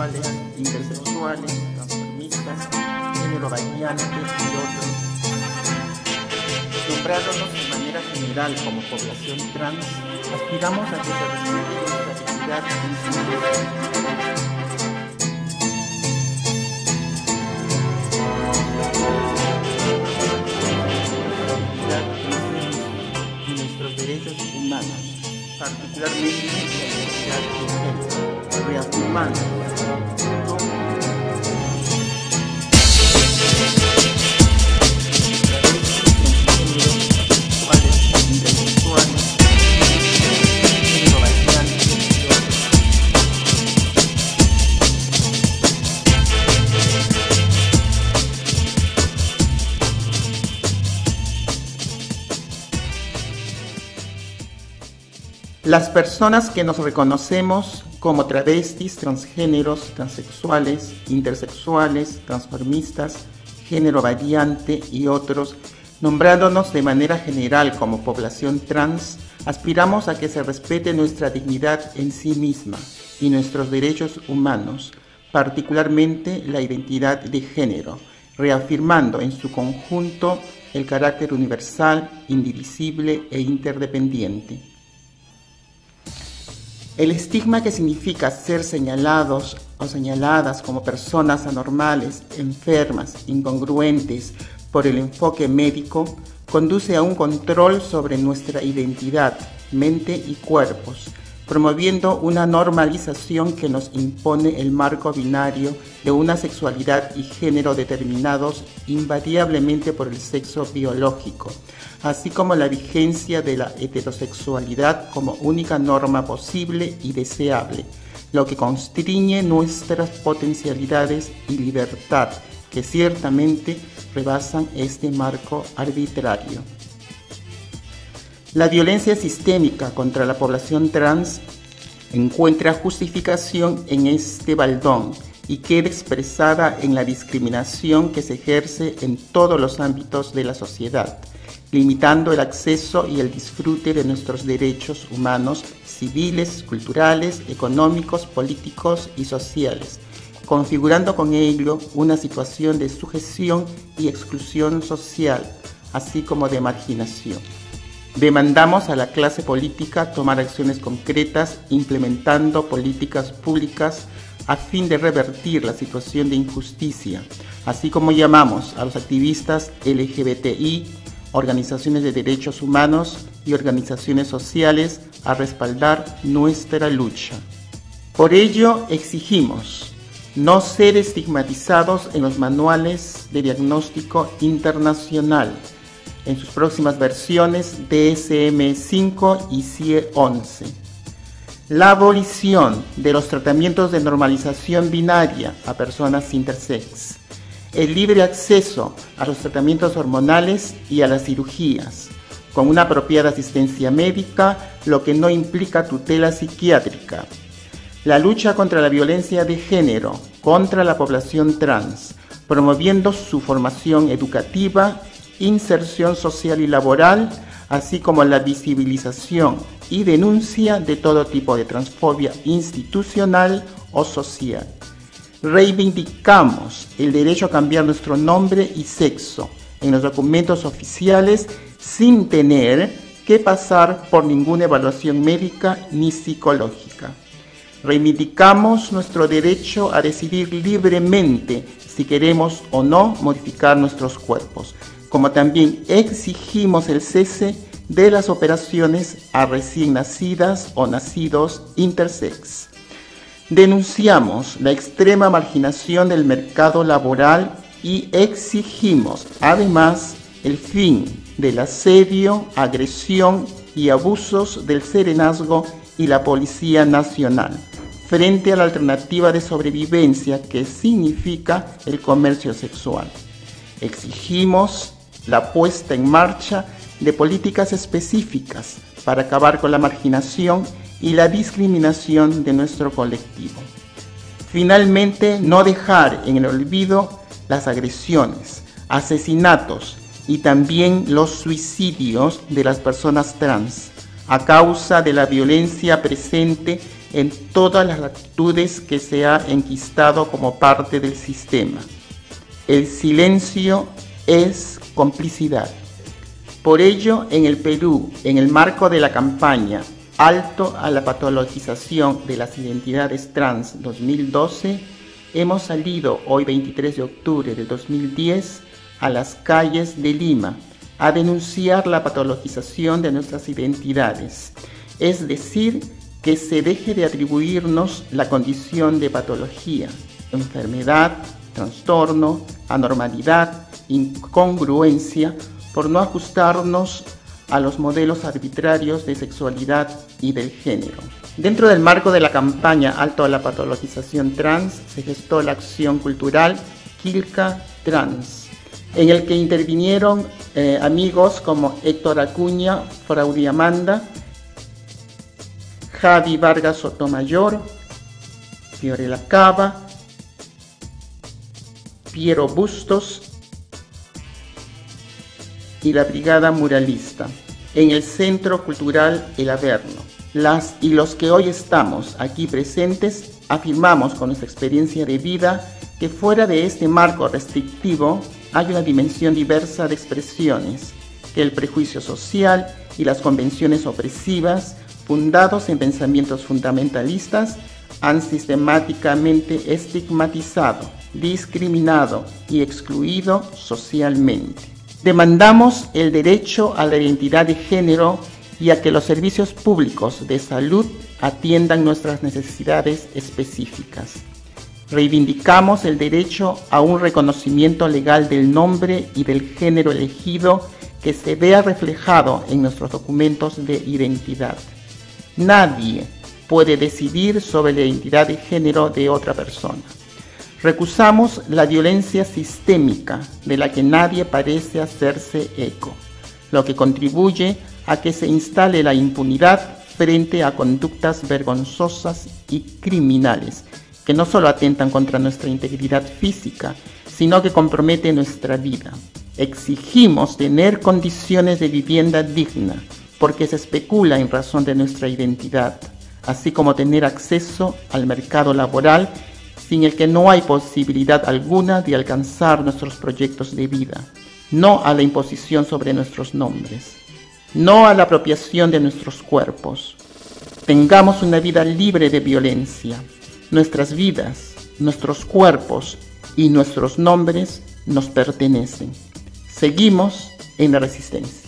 transexuales, intersexuales, transformistas, género variante y otros. Nombrándonos de manera general como población trans, aspiramos a que se respete nuestra dignidad en sí y nuestros derechos humanos, particularmente la identidad de género, reafirmando las personas que nos reconocemos como travestis, transgéneros, transexuales, intersexuales, transformistas, género variante y otros, nombrándonos de manera general como población trans, aspiramos a que se respete nuestra dignidad en sí misma y nuestros derechos humanos, particularmente la identidad de género, reafirmando en su conjunto el carácter universal, indivisible e interdependiente. El estigma que significa ser señalados o señaladas como personas anormales, enfermas, incongruentes por el enfoque médico, conduce a un control sobre nuestra identidad, mente y cuerpos, promoviendo una normalización que nos impone el marco binario de una sexualidad y género determinados invariablemente por el sexo biológico, así como la vigencia de la heterosexualidad como única norma posible y deseable, lo que constriñe nuestras potencialidades y libertad, que ciertamente rebasan este marco arbitrario. La violencia sistémica contra la población trans encuentra justificación en este baldón y queda expresada en la discriminación que se ejerce en todos los ámbitos de la sociedad, limitando el acceso y el disfrute de nuestros derechos humanos, civiles, culturales, económicos, políticos y sociales, configurando con ello una situación de sujeción y exclusión social, así como de marginación. Demandamos a la clase política tomar acciones concretas implementando políticas públicas a fin de revertir la situación de injusticia, así como llamamos a los activistas LGBTI, organizaciones de derechos humanos y organizaciones sociales a respaldar nuestra lucha. Por ello exigimos no ser estigmatizados en los manuales de diagnóstico internacional, en sus próximas versiones DSM-5 y CIE-11. La abolición de los tratamientos de normalización binaria a personas intersex. El libre acceso a los tratamientos hormonales y a las cirugías, con una apropiada asistencia médica, lo que no implica tutela psiquiátrica. La lucha contra la violencia de género, contra la población trans, promoviendo su formación educativa, inserción social y laboral, así como la visibilización y denuncia de todo tipo de transfobia institucional o social. Reivindicamos el derecho a cambiar nuestro nombre y sexo en los documentos oficiales sin tener que pasar por ninguna evaluación médica ni psicológica. Reivindicamos nuestro derecho a decidir libremente si queremos o no modificar nuestros cuerpos, como también exigimos el cese de las operaciones a recién nacidas o nacidos intersex. Denunciamos la extrema marginación del mercado laboral y exigimos, además, el fin del asedio, agresión y abusos del Serenazgo y la Policía Nacional, frente a la alternativa de sobrevivencia que significa el comercio sexual. Exigimos la puesta en marcha de políticas específicas para acabar con la marginación y la discriminación de nuestro colectivo. Finalmente, no dejar en el olvido las agresiones, asesinatos y también los suicidios de las personas trans a causa de la violencia presente en todas las latitudes que se ha enquistado como parte del sistema. El silencio es complicidad. Por ello, en el Perú, en el marco de la campaña Alto a la patologización de las identidades trans 2012, hemos salido hoy 23 de octubre de 2010 a las calles de Lima a denunciar la patologización de nuestras identidades, es decir, que se deje de atribuirnos la condición de patología, enfermedad, trastorno, anormalidad, incongruencia, por no ajustarnos a los modelos arbitrarios de sexualidad y del género. Dentro del marco de la campaña Alto a la patologización trans, se gestó la acción cultural Quilca Trans, en el que intervinieron amigos como Héctor Acuña, Fraudy Amanda, Javi Vargas Sotomayor, Fiorella Cava, Piero Bustos y la Brigada Muralista, en el Centro Cultural El Averno. Las y los que hoy estamos aquí presentes afirmamos con nuestra experiencia de vida que fuera de este marco restrictivo hay una dimensión diversa de expresiones, que el prejuicio social y las convenciones opresivas, fundados en pensamientos fundamentalistas, han sistemáticamente estigmatizado, discriminado y excluido socialmente. Demandamos el derecho a la identidad de género y a que los servicios públicos de salud atiendan nuestras necesidades específicas. Reivindicamos el derecho a un reconocimiento legal del nombre y del género elegido que se vea reflejado en nuestros documentos de identidad. Nadie puede decidir sobre la identidad de género de otra persona. Recusamos la violencia sistémica de la que nadie parece hacerse eco, lo que contribuye a que se instale la impunidad frente a conductas vergonzosas y criminales que no solo atentan contra nuestra integridad física, sino que comprometen nuestra vida. Exigimos tener condiciones de vivienda digna, porque se especula en razón de nuestra identidad, así como tener acceso al mercado laboral sin el que no hay posibilidad alguna de alcanzar nuestros proyectos de vida, no a la imposición sobre nuestros nombres, no a la apropiación de nuestros cuerpos. Tengamos una vida libre de violencia. Nuestras vidas, nuestros cuerpos y nuestros nombres nos pertenecen. Seguimos en la resistencia.